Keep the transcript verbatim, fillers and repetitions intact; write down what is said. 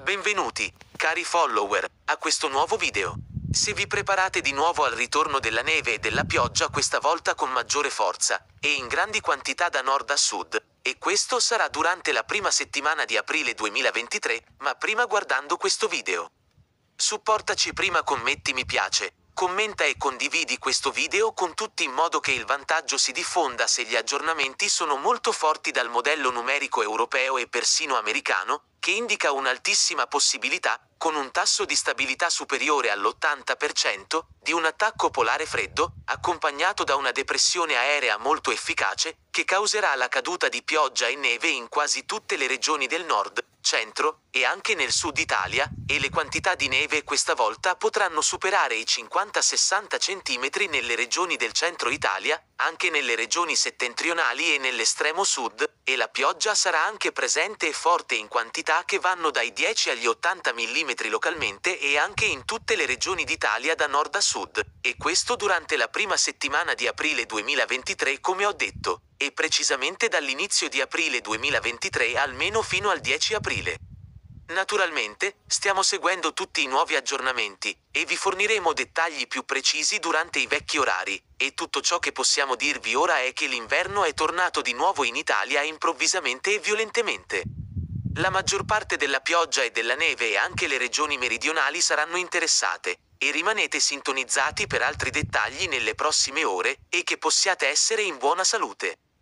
Benvenuti, cari follower, a questo nuovo video. Se vi preparate di nuovo al ritorno della neve e della pioggia, questa volta con maggiore forza e in grandi quantità da nord a sud, e questo sarà durante la prima settimana di aprile duemilaventitré, ma prima guardando questo video. Supportaci prima con metti mi piace, commenta e condividi questo video con tutti in modo che il vantaggio si diffonda. Se gli aggiornamenti sono molto forti dal modello numerico europeo e persino americano, che indica un'altissima possibilità, con un tasso di stabilità superiore all'ottanta per cento, di un attacco polare freddo, accompagnato da una depressione aerea molto efficace, che causerà la caduta di pioggia e neve in quasi tutte le regioni del nord, centro, e anche nel sud Italia, e le quantità di neve questa volta potranno superare i cinquanta sessanta centimetri nelle regioni del centro Italia, anche nelle regioni settentrionali e nell'estremo sud, e la pioggia sarà anche presente e forte in quantità che vanno dai dieci agli ottanta millimetri localmente e anche in tutte le regioni d'Italia da nord a sud, e questo durante la prima settimana di aprile duemilaventitré, come ho detto, e precisamente dall'inizio di aprile duemilaventitré almeno fino al dieci aprile. Naturalmente, stiamo seguendo tutti i nuovi aggiornamenti, e vi forniremo dettagli più precisi durante i vecchi orari, e tutto ciò che possiamo dirvi ora è che l'inverno è tornato di nuovo in Italia improvvisamente e violentemente. La maggior parte della pioggia e della neve e anche le regioni meridionali saranno interessate, e rimanete sintonizzati per altri dettagli nelle prossime ore, e che possiate essere in buona salute.